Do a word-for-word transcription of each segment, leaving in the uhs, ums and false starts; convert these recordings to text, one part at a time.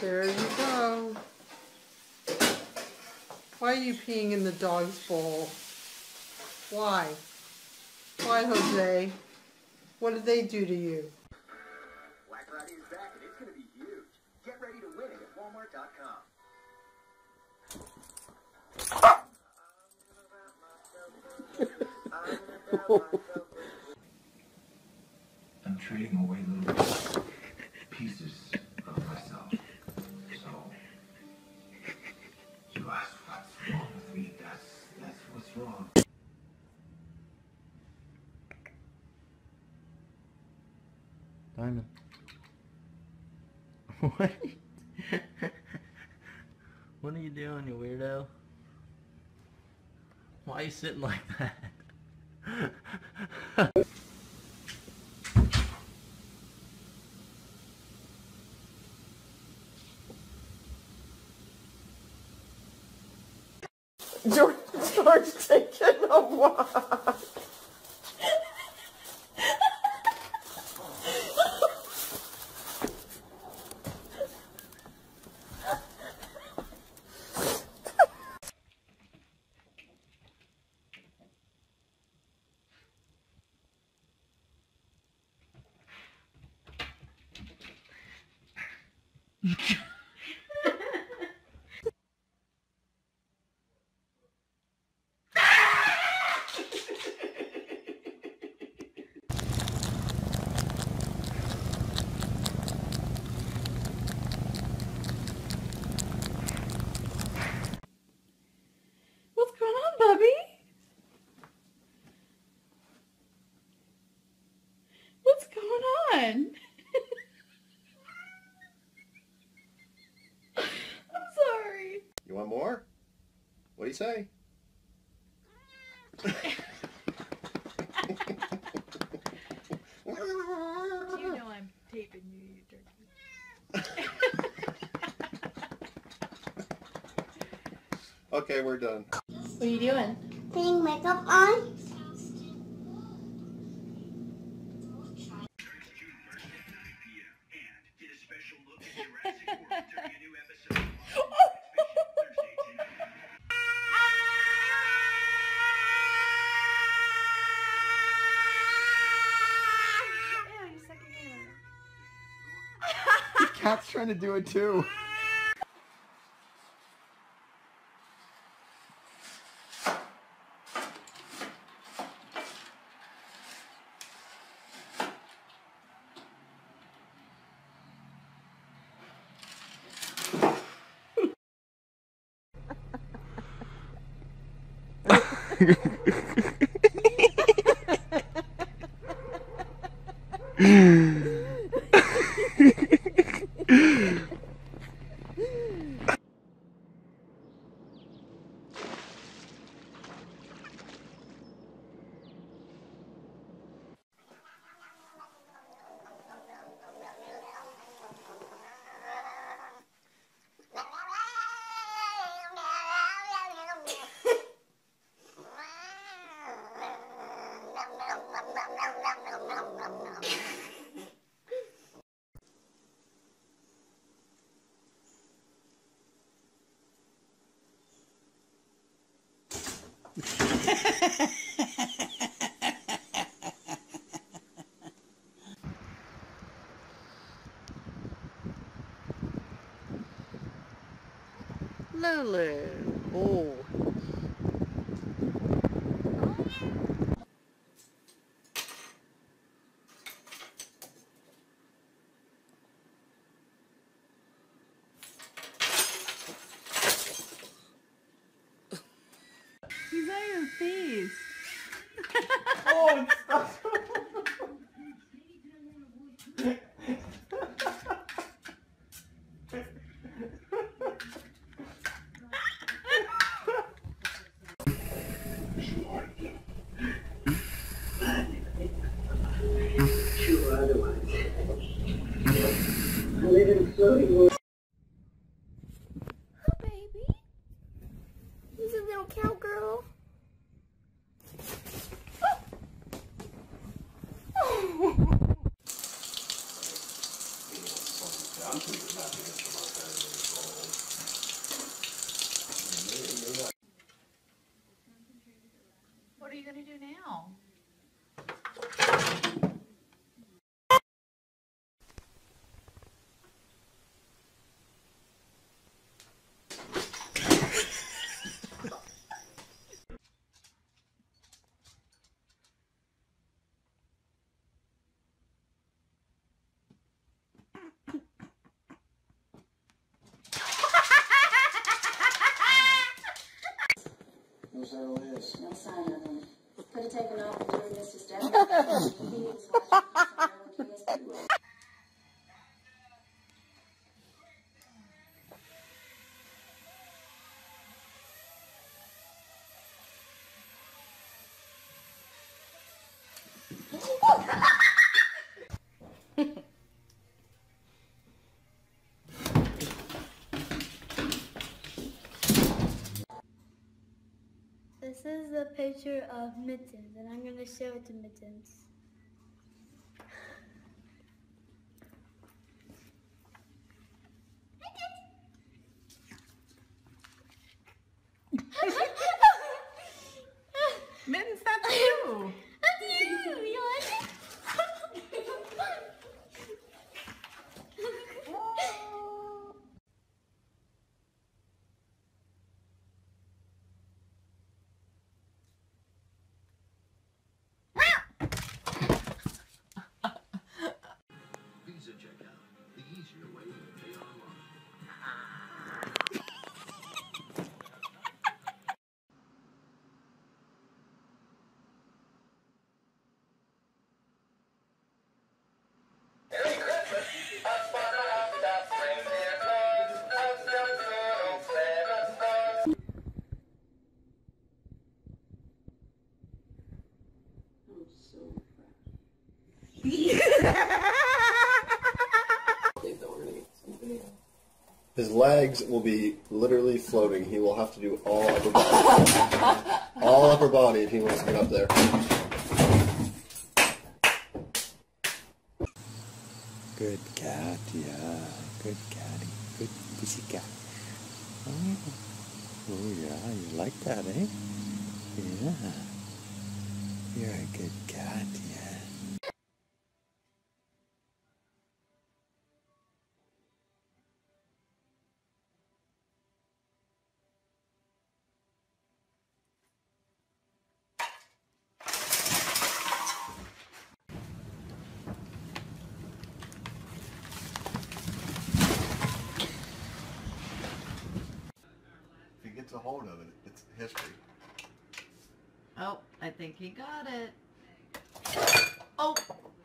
There you go. Why are you peeing in the dog's bowl? Why? Why, Jose? What did they do to you? Black Friday is back and it's going to be huge. Get ready to win it at Walmart dot com. I'm trading away little pieces of myself. So, you ask what's wrong with me, that's, that's what's wrong. Diamond. What? What are you doing, you weirdo? Why are you sitting like that? George starts taking a walk. What's going on, Bubby? What's going on? I'm sorry. You want more? What do you say? Do you know I'm taping you, you turkey? Okay, we're done. What are you doing? Putting makeup on. The cat's trying to do it too. Lulu. Oh. He's on your face. Oh, it's stuck. Hi, baby. He's a little cowgirl. Oh. This is a picture of Mittens, and I'm going to show it to Mittens. Mittens, that's you. That's you! You like it? Visa checkout, the easier way to pay online. His legs will be literally floating. He will have to do all upper body. All upper body if he wants to get up there. Good cat, yeah. Good catty. Good pussy cat. Oh, oh yeah, you like that, eh? Yeah. You're a good cat, yeah. If he gets a hold of it, it's history. Oh, I think he got it. Oh!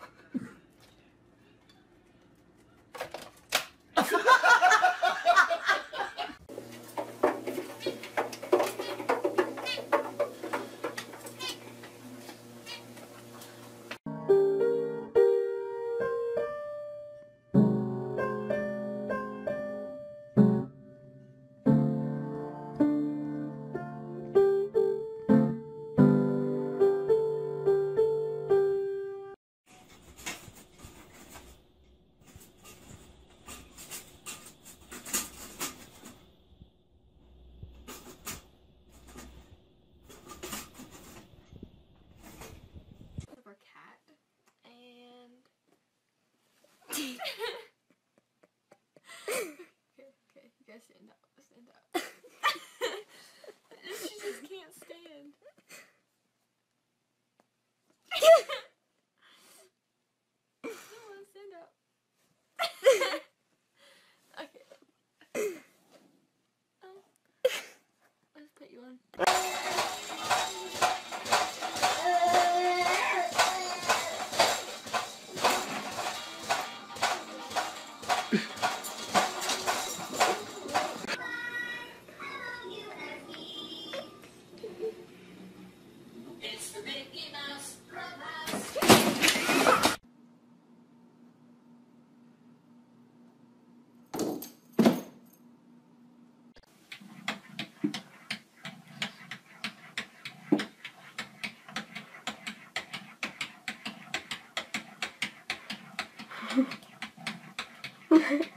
Of our cat, and okay, okay, you guys stand up, stand up. She just can't stand. Come on, stand up. Okay. Um, let's put you on. Okay.